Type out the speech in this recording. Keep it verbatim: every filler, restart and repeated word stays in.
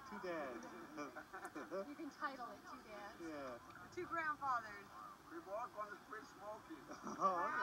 Two dads. You can title it Two Dads. Yeah. Two grandfathers. We walk on the street smoking. Oh,